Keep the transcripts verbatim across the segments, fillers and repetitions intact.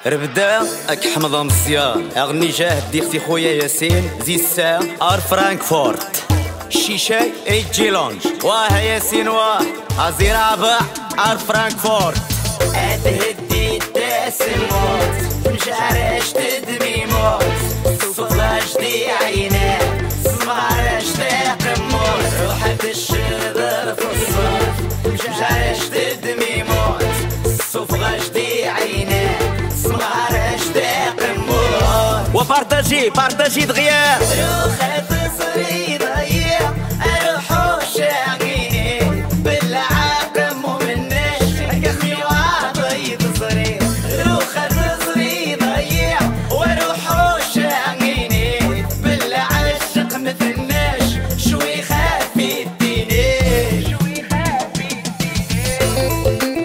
ربدا اك حمض مزيان اغني جاهدي اختي خويا ياسين زي الساعة ار فرانكفورت الشيشاي اي جيلونج واه ياسين واه ازير عبا ار فرانكفورت اتهدي التاسموت مشعرش تدمي موت صفلاش دي عينات سمعرش تاقموت روحة الشذر في الصرف مشعرش تدمي موت صفلاش دي عينات سمعرش تاقموت وبارتاجي بارتاجي دغيا روحة تصري ضيع روحو شاقيني بالعاقم ومنش قسمي وعطي تصري روحة تصري ضيع وروحو شاقيني بالعشق مثلناش شوي خافي الديني شوي خافي الديني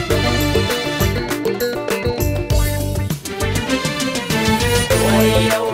Yo